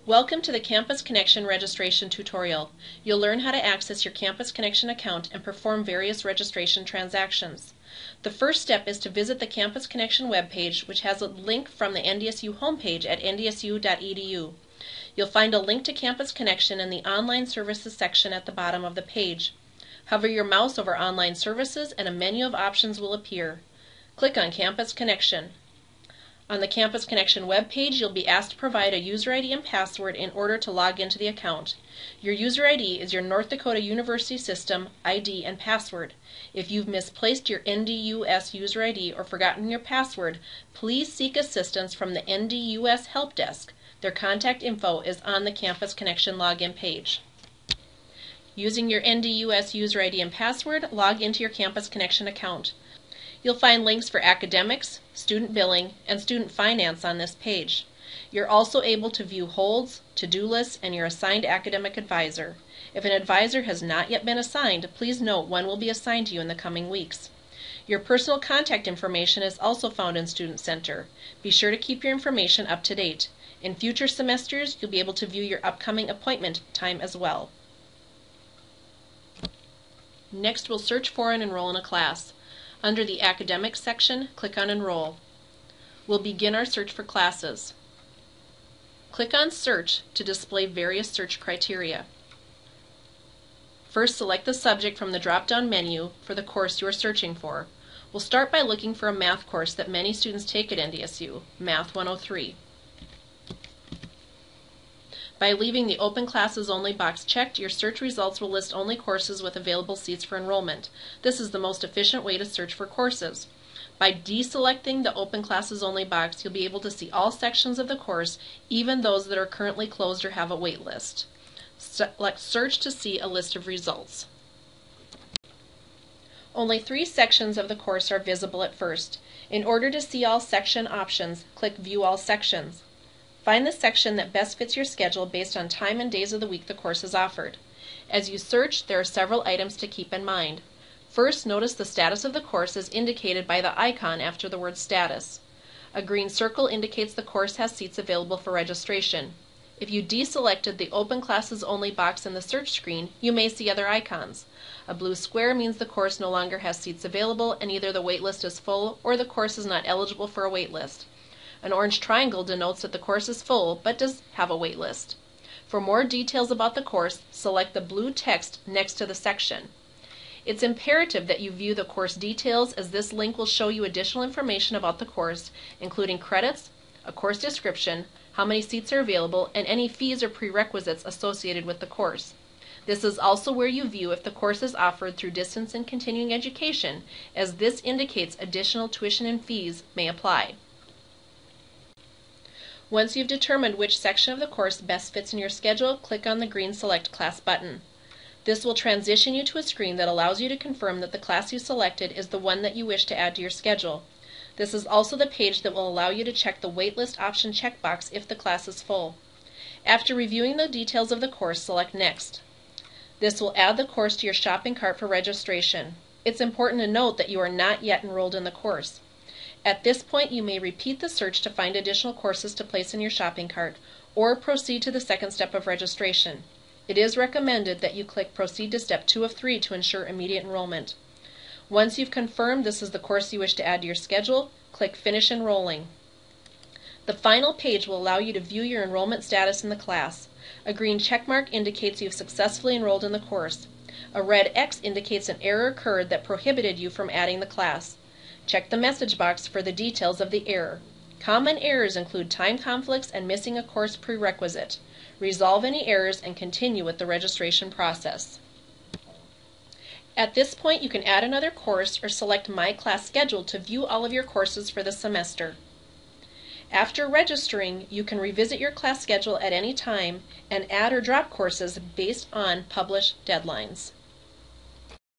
Welcome to the Campus Connection registration tutorial. You'll learn how to access your Campus Connection account and perform various registration transactions. The first step is to visit the Campus Connection webpage, which has a link from the NDSU homepage at ndsu.edu. You'll find a link to Campus Connection in the Online Services section at the bottom of the page. Hover your mouse over Online Services and a menu of options will appear. Click on Campus Connection. On the Campus Connection webpage, you'll be asked to provide a user ID and password in order to log into the account. Your user ID is your North Dakota University System ID and password. If you've misplaced your NDUS user ID or forgotten your password, please seek assistance from the NDUS Help Desk. Their contact info is on the Campus Connection login page. Using your NDUS user ID and password, log into your Campus Connection account. You'll find links for academics, student billing, and student finance on this page. You're also able to view holds, to-do lists, and your assigned academic advisor. If an advisor has not yet been assigned, please note one will be assigned to you in the coming weeks. Your personal contact information is also found in Student Center. Be sure to keep your information up to date. In future semesters, you'll be able to view your upcoming appointment time as well. Next, we'll search for and enroll in a class. Under the Academics section, click on Enroll. We'll begin our search for classes. Click on Search to display various search criteria. First, select the subject from the drop-down menu for the course you are searching for. We'll start by looking for a math course that many students take at NDSU, Math 103. By leaving the Open Classes Only box checked, your search results will list only courses with available seats for enrollment. This is the most efficient way to search for courses. By deselecting the Open Classes Only box, you'll be able to see all sections of the course, even those that are currently closed or have a wait list. Select Search to see a list of results. Only 3 sections of the course are visible at first. In order to see all section options, click View All Sections. Find the section that best fits your schedule based on time and days of the week the course is offered. As you search, there are several items to keep in mind. First, notice the status of the course is indicated by the icon after the word Status. A green circle indicates the course has seats available for registration. If you deselected the Open Classes Only box in the search screen, you may see other icons. A blue square means the course no longer has seats available and either the waitlist is full or the course is not eligible for a waitlist. An orange triangle denotes that the course is full but does have a wait list. For more details about the course, select the blue text next to the section. It's imperative that you view the course details, as this link will show you additional information about the course, including credits, a course description, how many seats are available, and any fees or prerequisites associated with the course. This is also where you view if the course is offered through distance and continuing education, as this indicates additional tuition and fees may apply. Once you've determined which section of the course best fits in your schedule, click on the green Select Class button. This will transition you to a screen that allows you to confirm that the class you selected is the one that you wish to add to your schedule. This is also the page that will allow you to check the waitlist option checkbox if the class is full. After reviewing the details of the course, select Next. This will add the course to your shopping cart for registration. It's important to note that you are not yet enrolled in the course. At this point, you may repeat the search to find additional courses to place in your shopping cart, or proceed to the second step of registration. It is recommended that you click Proceed to Step 2 of 3 to ensure immediate enrollment. Once you've confirmed this is the course you wish to add to your schedule, click Finish Enrolling. The final page will allow you to view your enrollment status in the class. A green check mark indicates you've successfully enrolled in the course. A red X indicates an error occurred that prohibited you from adding the class. Check the message box for the details of the error. Common errors include time conflicts and missing a course prerequisite. Resolve any errors and continue with the registration process. At this point, you can add another course or select My Class Schedule to view all of your courses for the semester. After registering, you can revisit your class schedule at any time and add or drop courses based on published deadlines.